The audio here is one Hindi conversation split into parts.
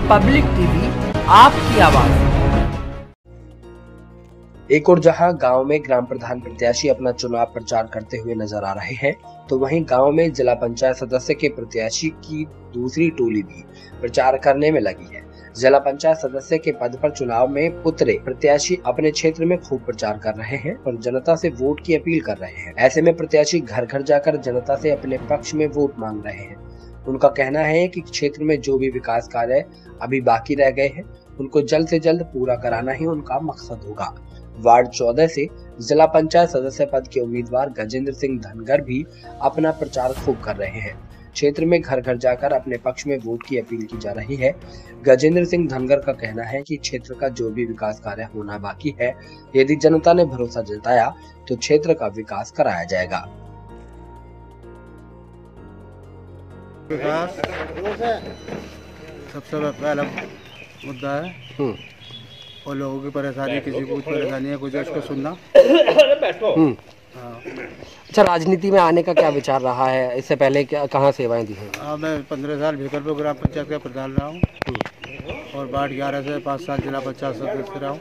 पब्लिक टीवी, आपकी आवाज। एक और जहां गांव में ग्राम प्रधान प्रत्याशी अपना चुनाव प्रचार करते हुए नजर आ रहे हैं, तो वहीं गांव में जिला पंचायत सदस्य के प्रत्याशी की दूसरी टोली भी प्रचार करने में लगी है। जिला पंचायत सदस्य के पद पर चुनाव में उतरे प्रत्याशी अपने क्षेत्र में खूब प्रचार कर रहे हैं और जनता से वोट की अपील कर रहे हैं। ऐसे में प्रत्याशी घर घर जाकर जनता से अपने पक्ष में वोट मांग रहे हैं। उनका कहना है कि क्षेत्र में जो भी विकास कार्य अभी बाकी रह गए हैं, उनको जल्द से जल्द पूरा कराना ही उनका मकसद होगा। वार्ड 14 से जिला पंचायत सदस्य पद के उम्मीदवार गजेंद्र सिंह धनगर भी अपना प्रचार खूब कर रहे हैं। क्षेत्र में घर घर जाकर अपने पक्ष में वोट की अपील की जा रही है। गजेंद्र सिंह धनगर का कहना है कि क्षेत्र का जो भी विकास कार्य होना बाकी है, यदि जनता ने भरोसा जताया तो क्षेत्र का विकास कराया जाएगा। विकास सबसे पहला मुद्दा है और लोगों की परेशानी, किसी को कुछ परेशानी है, कुछ उसको सुनना। अच्छा, राजनीति में आने का क्या विचार रहा है? इससे पहले क्या कहाँ सेवाएं दी हैं? मैं 15 साल भीकरपुर ग्राम पंचायत का प्रधान रहा हूँ और वार्ड 11 से 5 साल जिला पंचायत सदस्य रहा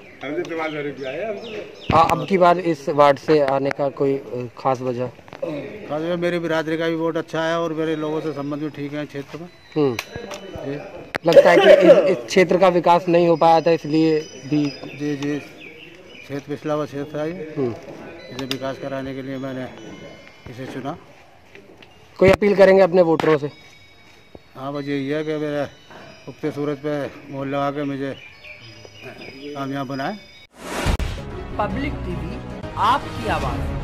हूँ। अब की बार इस वार्ड से आने का कोई खास वजह? मेरी बिरादरी का भी वोट अच्छा है और मेरे लोगों से संबंध भी ठीक है क्षेत्र में। लगता है कि इस क्षेत्र का विकास नहीं हो पाया था, इसलिए भी? जी क्षेत्र पिछला हुआ क्षेत्र है, इसे विकास कराने के लिए मैंने इसे चुना। कोई अपील करेंगे अपने वोटरों से? हाँ, बस यही है कि मेरे उगते सूरज पे मोहर लगा के मुझे कामयाब बनाए। पब्लिक टीवी, आपकी आवाज।